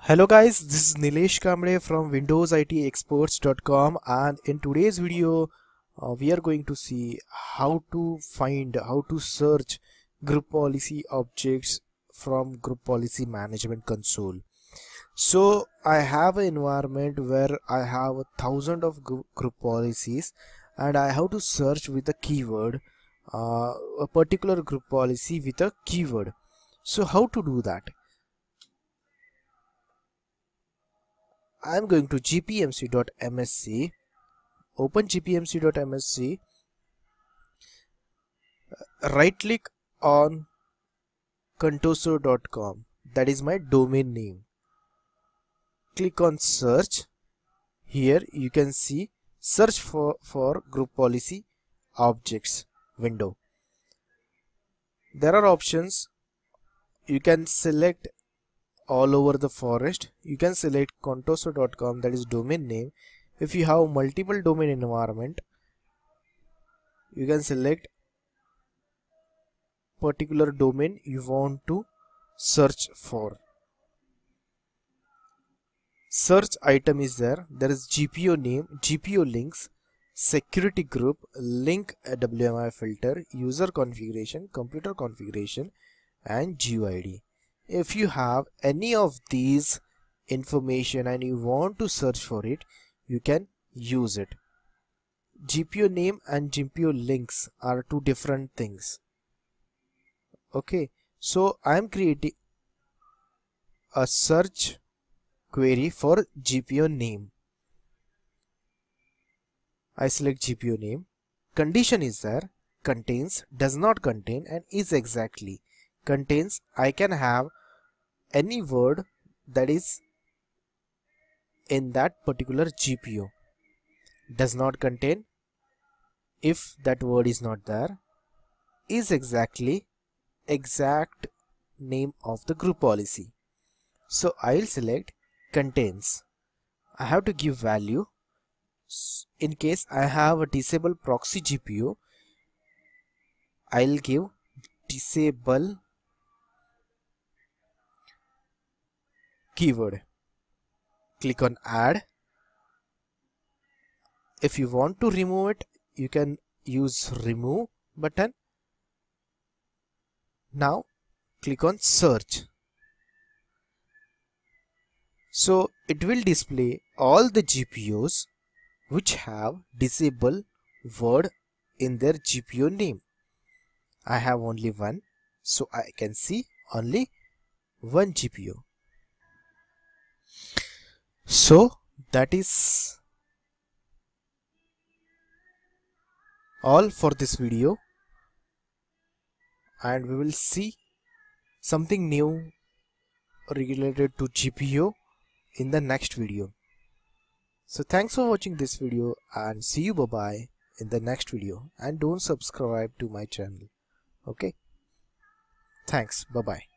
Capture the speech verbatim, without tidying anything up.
Hello guys, this is Nilesh Kamble from windows I T experts dot com, and in today's video uh, we are going to see how to find, how to search group policy objects from group policy management console. So I have an environment where I have a thousand of group policies and I have to search with a keyword uh, a particular group policy with a keyword. So how to do that? I'm going to G P M C dot M S C, open G P M C dot M S C, right click on contoso dot com, that is my domain name. Click on search. Here you can see search for, for group policy objects window. There are options. You can select all over the forest. You can select contoso dot com, that is domain name. If you have multiple domain environment, you can select particular domain you want to search for. Search item is there. There is G P O name, G P O links, security group, link W M I filter, user configuration, computer configuration, and G U I D. If you have any of these information and you want to search for it, you can use it. G P O name and G P O links are two different things. Okay, so I am creating a search query for G P O name. I select G P O name. Condition is there, contains, does not contain, and is exactly. Contains, I can have any word that is in that particular G P O. Does not contain, if that word is not there. Is exactly, exact name of the group policy. So I'll select contains. I have to give value. In case I have a disable proxy G P O, I'll give disable keyword. Click on add. If you want to remove it, you can use remove button. Now click on search. So it will display all the G P Os which have disable word in their G P O name. I have only one, so I can see only one G P O. So that is all for this video, and we will see something new related to G P O in the next video. So thanks for watching this video, and see you bye bye in the next video, and don't subscribe to my channel. Okay, thanks, bye bye.